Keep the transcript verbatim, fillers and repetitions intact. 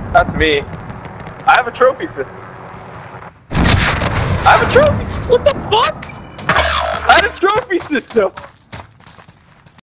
That's me. I have a trophy system. I have a trophy. What the fuck? I had a trophy system.